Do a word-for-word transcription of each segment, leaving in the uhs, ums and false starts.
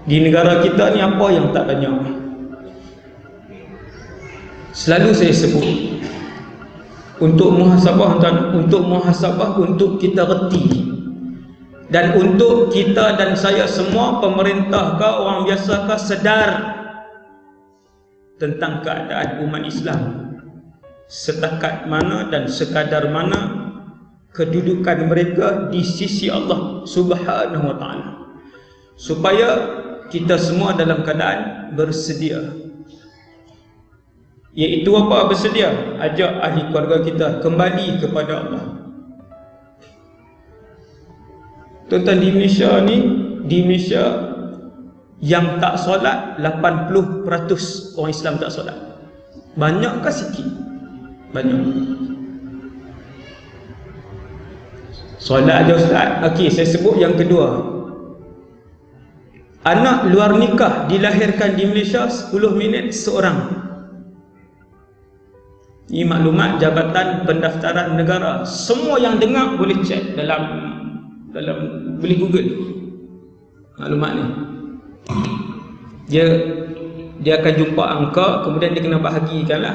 Di negara kita ni apa yang tak banyak? Selalu saya sebut, untuk muhasabah dan untuk muhasabah untuk kita reti, dan untuk kita dan saya semua, pemerintah ke orang biasa ke, sedar tentang keadaan umat Islam, setakat mana dan sekadar mana kedudukan mereka di sisi Allah Subhanahu wa taala, supaya kita semua dalam keadaan bersedia. Iaitu apa bersedia? Ajak ahli keluarga kita kembali kepada Allah. Tuan-tuan, di Malaysia ni, di Malaysia yang tak solat lapan puluh peratus orang Islam tak solat. Banyak ke sikit? Banyak. Solat je Ustaz. Okey, saya sebut yang kedua. Anak luar nikah dilahirkan di Malaysia sepuluh minit seorang. Ini maklumat Jabatan Pendaftaran Negara. Semua yang dengar boleh cek dalam dalam boleh Google maklumat ni. Dia dia akan jumpa angka, kemudian dia kena bahagikanlah.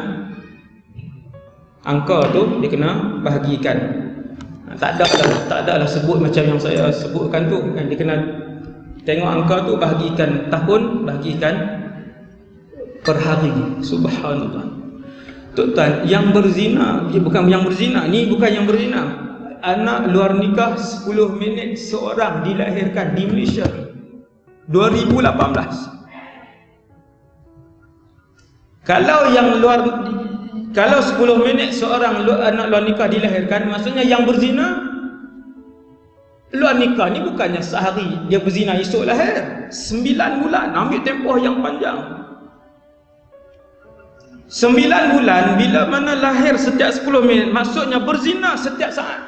Angka tu dia kena bahagikan. Tak ada lah, tak ada lah sebut macam yang saya sebutkan tu kan. Dia kena tengok angka tu, bahagikan tahun, bahagikan per hari. Subhanallah. Tuan-tuan, yang berzina, dia bukan yang berzina, ni bukan yang berzina. Anak luar nikah sepuluh minit seorang dilahirkan di Malaysia dua ribu lapan belas. Kalau yang luar, kalau sepuluh minit seorang anak luar nikah dilahirkan, maksudnya yang berzina luar nikah ni bukannya sehari dia berzina esok lahir. Sembilan bulan, ambil tempoh yang panjang. Sembilan bulan, bila mana lahir setiap sepuluh minit, maksudnya berzina setiap saat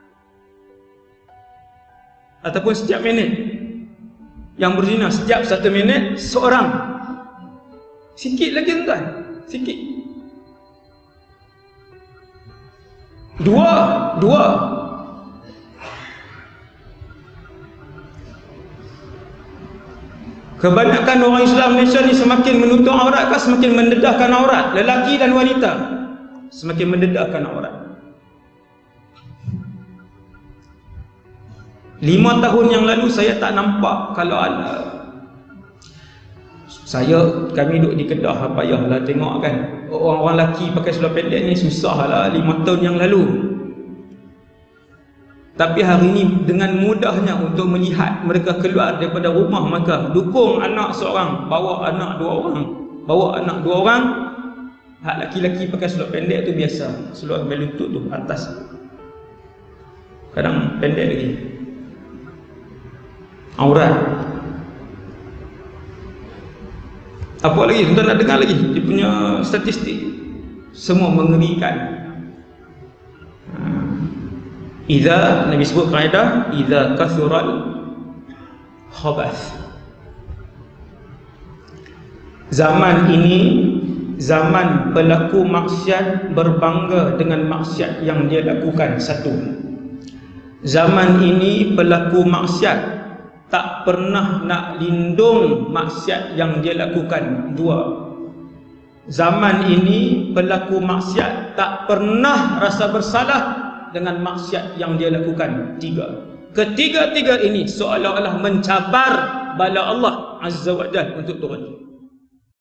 ataupun setiap minit. Yang berzina setiap satu minit seorang. Sikit lagi tuan, sikit. Dua, dua. Kebanyakan orang Islam Malaysia ni semakin menutup aurat ke semakin mendedahkan aurat? Lelaki dan wanita semakin mendedahkan aurat. Lima tahun yang lalu saya tak nampak kalau ada. Saya, kami duduk di Kedah, payahlah tengok kan, orang-orang lelaki pakai seluar pendek ni susah lah lima tahun yang lalu. Tapi hari ini dengan mudahnya untuk melihat mereka keluar daripada rumah mereka, dukung anak seorang, bawa anak dua orang, bawa anak dua orang. Hak laki-laki pakai seluar pendek tu biasa, seluar berlutut tu atas, kadang pendek lagi, aurat. Apa lagi tuan nak dengar lagi? Dia punya statistik semua mengerikan. Idza, Nabi sebut kaedah, idza kathural khabath. Zaman ini zaman pelaku maksiat berbangga dengan maksiat yang dia lakukan, satu. Zaman ini pelaku maksiat tak pernah nak lindung maksiat yang dia lakukan, dua. Zaman ini pelaku maksiat tak pernah rasa bersalah dengan maksiat yang dia lakukan, tiga. Ketiga-tiga ini seolah-olah mencabar bala Allah Azza wa Jalla untuk turun.